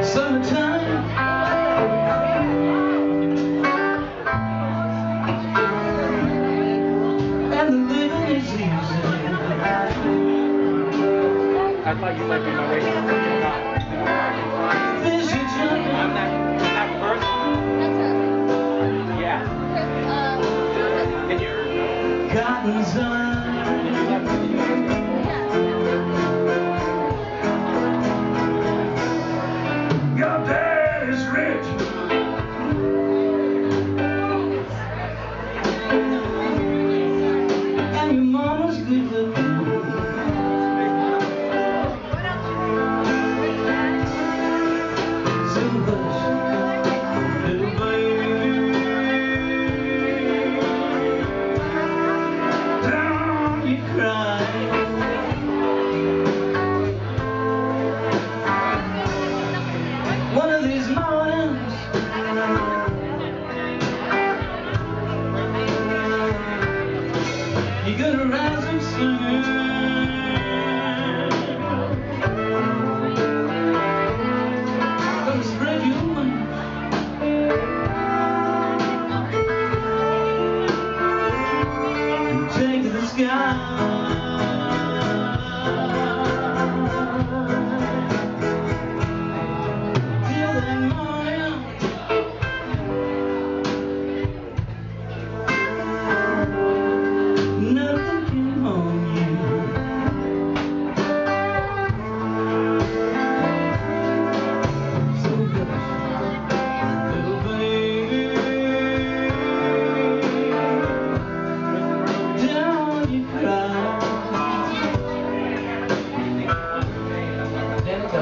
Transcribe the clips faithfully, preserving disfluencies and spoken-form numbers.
Summertime, and the living is easy. I thought you might be my radio. You're not. Fish are jumping. I'm that, I'm that first? Yeah. And you're... Cotton's on. Your dad is rich. And your mama's good looking. So hush, little baby, don't you cry. One of these mornings, you're gonna rise and sing. Gonna spread your wings and take to the sky. Till that morning, nothing can harm you. So hush, little baby, don't you cry. There we go.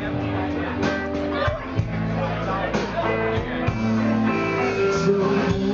So